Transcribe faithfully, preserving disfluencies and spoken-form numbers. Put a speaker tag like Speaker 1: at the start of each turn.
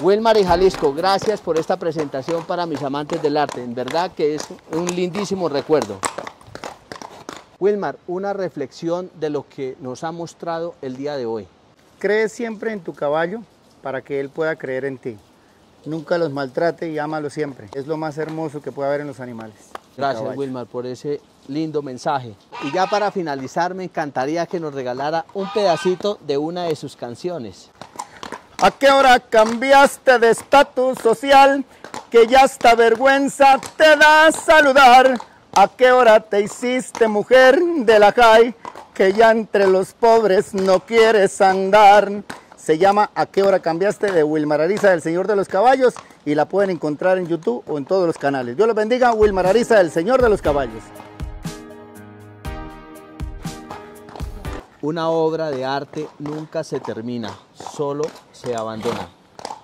Speaker 1: Wilmar y Jalisco, gracias por esta presentación para mis amantes del arte. En verdad que es un lindísimo recuerdo. Wilmar, una reflexión de lo que nos ha mostrado el día de hoy.
Speaker 2: Cree siempre en tu caballo para que él pueda creer en ti. Nunca los maltrate y ámalo siempre. Es lo más hermoso que puede haber en los animales.
Speaker 1: Gracias, Wilmar, por ese lindo mensaje. Y ya para finalizar, me encantaría que nos regalara un pedacito de una de sus canciones.
Speaker 2: ¿A qué hora cambiaste de estatus social? Que ya hasta vergüenza te da saludar. ¿A qué hora te hiciste mujer de la Jai? Que ya entre los pobres no quieres andar. Se llama ¿A qué hora cambiaste? De Wilmar Ariza, del Señor de los Caballos, y la pueden encontrar en YouTube o en todos los canales. Dios los bendiga. Wilmar Ariza, del Señor de los Caballos.
Speaker 1: Una obra de arte nunca se termina, solo se abandona.